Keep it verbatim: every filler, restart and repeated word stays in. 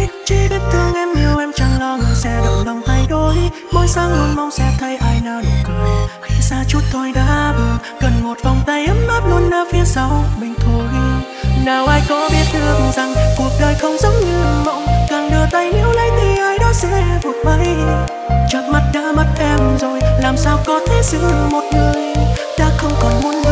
Chỉ biết thương em yêu em chẳng lo người sẽ động lòng thay đổi. Mỗi sáng luôn mong sẽ thấy ai nở nụ cười. Khi xa chút thôi đã buồn, cần một vòng tay ấm áp luôn ở phía sau mình thôi. Nào ai có biết được rằng cuộc đời không giống như mộng, càng đưa tay níu lấy thì ai đó sẽ vụt bay. Chợt mắt đã mất em rồi, làm sao có thể giữ một người đã không còn muốn